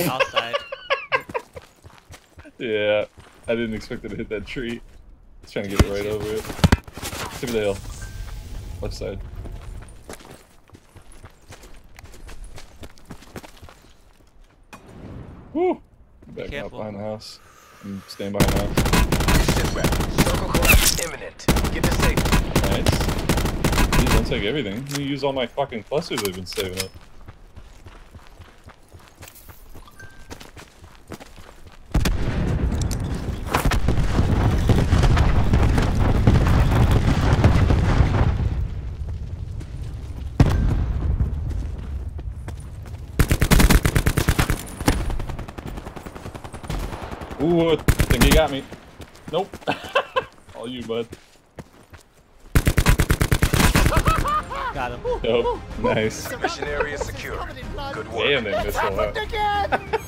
Outside. Yeah, I didn't expect it to hit that tree. I was trying to get right over it. Tip of the hill. Left side. Woo! Back up behind the house. I'm staying behind the house. Sit rep. Circle collapse imminent. Get to safety. Nice. Please don't take everything. Let me use all my fucking clusters I've been saving up. Ooh, I think he got me. Nope. All you, bud. Got him. Nope. Nice. Mission area secure. Good work. Damn, they missed a lot.